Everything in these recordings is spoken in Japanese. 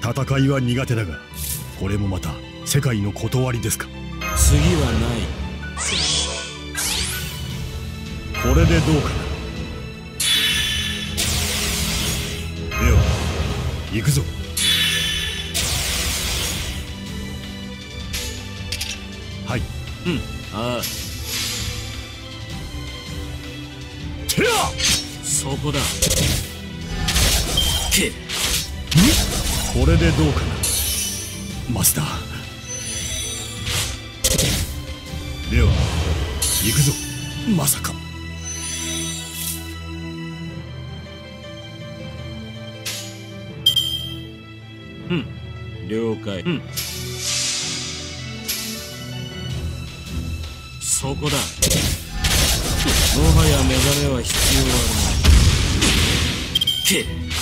戦いは苦手だが、これもまた世界の断りですか。 次はない。 これでどうかな。では行くぞ。はい。 ああ、 てやそこだ。けこれでどうかな。マスター。では行くぞ。まさか。 了解。そこだ。もはや目覚めは必要あるまい。け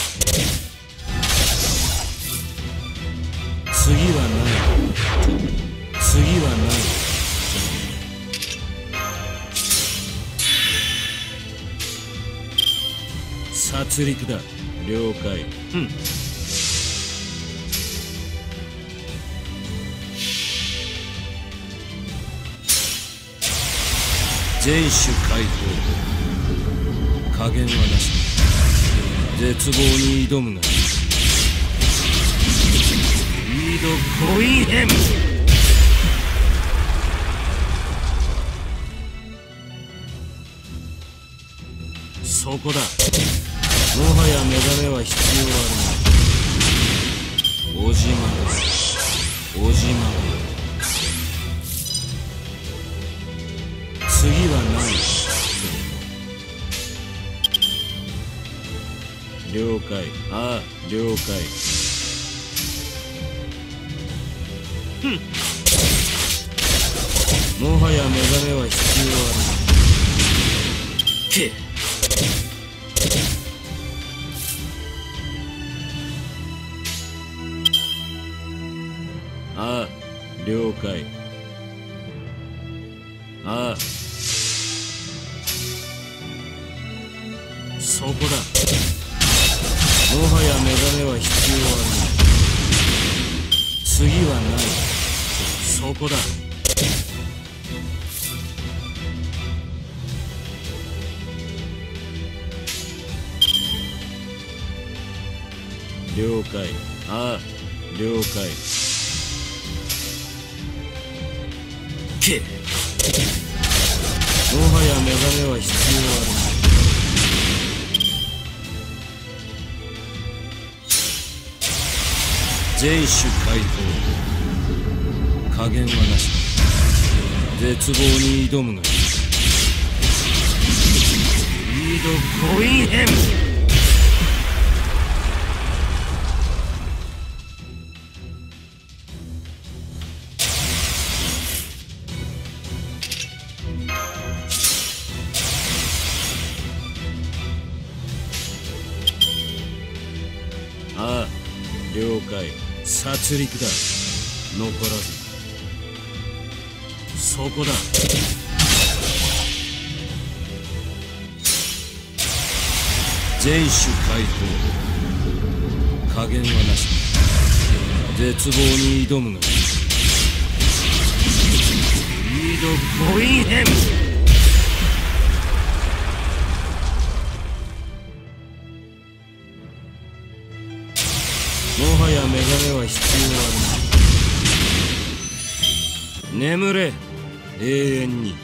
次はない。次はない。殺戮だ。了解。全種解放。加減はなし。絶望に挑むがいい。リードコイン編。そこだ。もはや目覚めは必要あるまい。おじまだ。おじまだ。次はない。了解。ああ、了解。もはや目覚めは必要ある。けああ、了解。ああ、そこだ。もはや目覚めは必要ある。次はない。そこだ。了解。ああ、了解。けもはや目覚めは必要ある。全種解放。加減はなし。絶望に挑むがいい。リードコイン編。ああ、了解。殺戮だ。残らず。そこだ。全種解放。加減はなし。絶望に挑むがいい。リードコイン編。もはや目覚めは必要ある。眠れ、永遠に。